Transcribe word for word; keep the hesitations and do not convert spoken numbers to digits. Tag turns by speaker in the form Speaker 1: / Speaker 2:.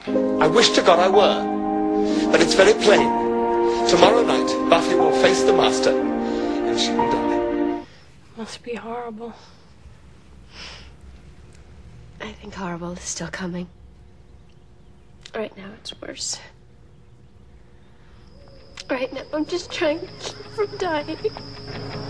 Speaker 1: I wish to God I were. But it's very plain. Tomorrow night, Buffy will face the Master, and she will die.
Speaker 2: Must be horrible.
Speaker 3: I think horrible is still coming. Right now, it's worse. Right now, I'm just trying to keep from dying.